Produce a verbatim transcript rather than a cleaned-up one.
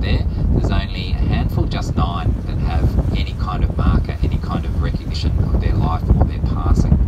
there. There's only a handful, just nine, that have any kind of marker, any kind of recognition of their life or their passing.